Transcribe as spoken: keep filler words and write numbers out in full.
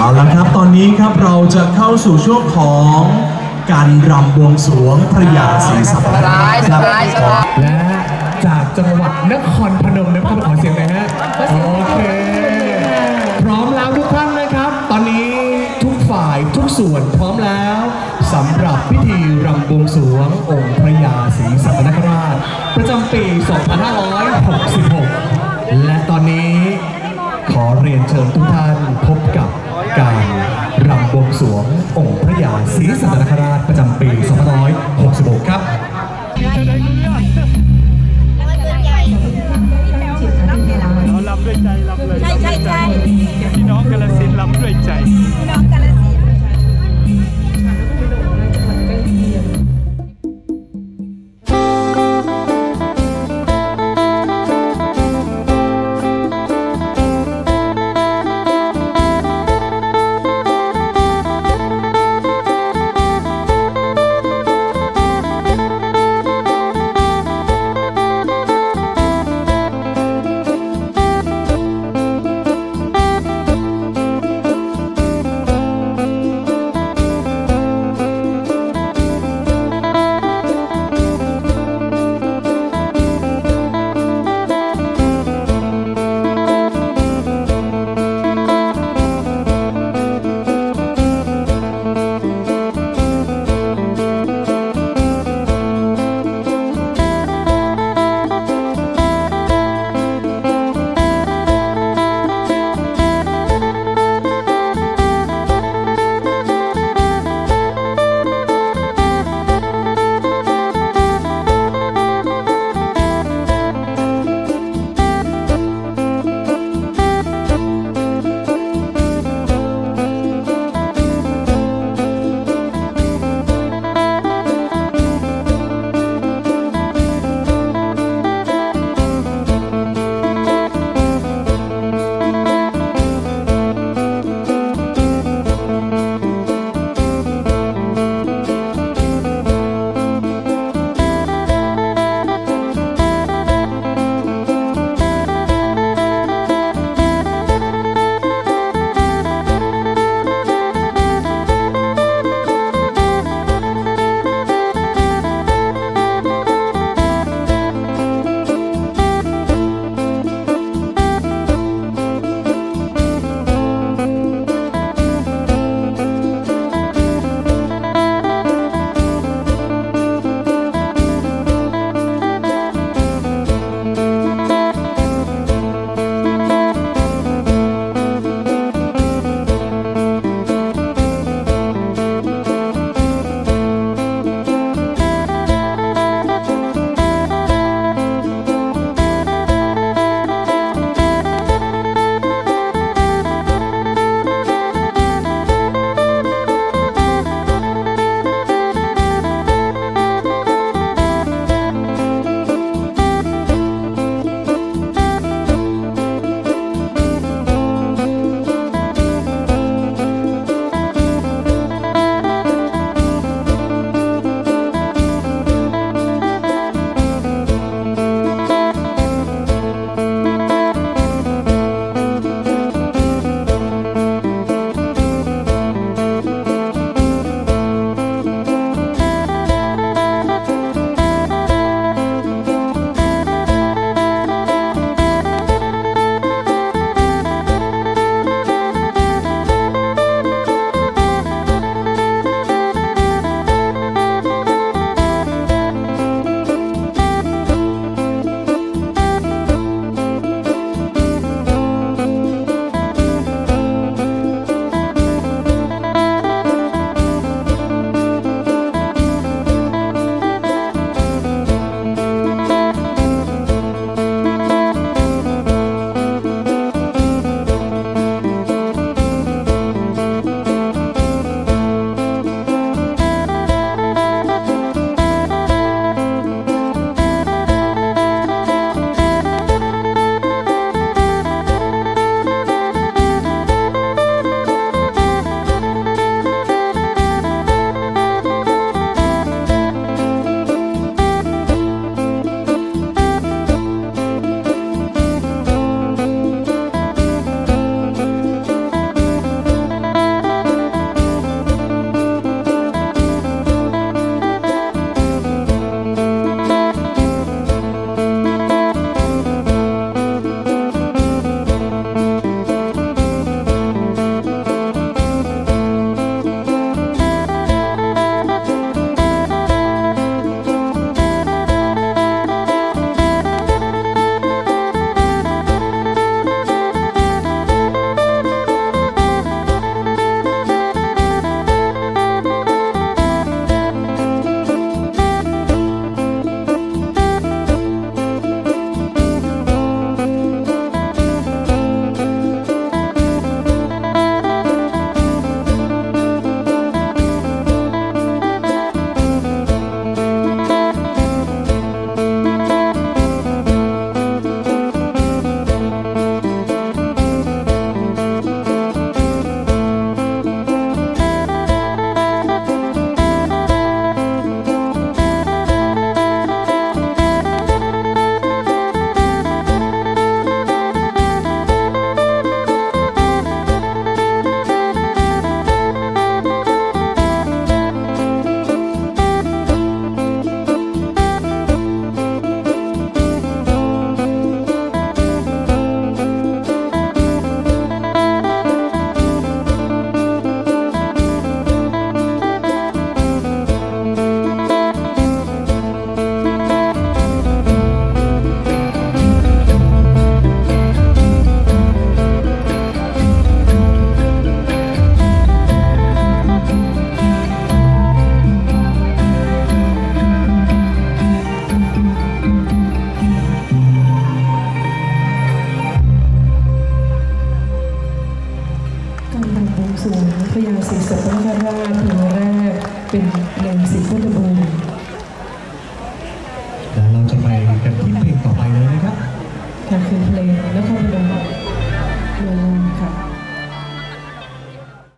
เอาละครับตอนนี้ครับเราจะเข้าสู่ช่วงของการรำบวงสรวงพระยาศรีสัตนคราชครับและจากจังหวัดนครพนมนะครับขอเสียงหน่อยฮะโอเคพร้อมแล้วทุกท่านนะครับตอนนี้ทุกฝ่ายทุกส่วนพร้อมแล้วสำหรับพิธีรำบวงสรวงองค์พระยาศรีสัตนคราชประจำปี สองพันห้าร้อยหกสิบหก และตอนนี้ขอเรียนเชิญทุกท่านพบกับการรำบวงสรวงองค์พระยาศรีสัตนคราชประจำปี สองพันห้าร้อยหกสิบหก ครับเราลำด้วยใจลำเลยใช่ใช่ใช่พี่น้องกาฬสินธุ์ลำด้วยใจพี่น้องกาฬสินธุ์การรำบวงสรวงพระยาศรีสัตนคราชเพลงแรกเป็นเพลงศรีพุทธบูรณ์แล้วเราจะไปกันที่เพลงต่อไปเลยนะครับค่ะคือเพลงนคร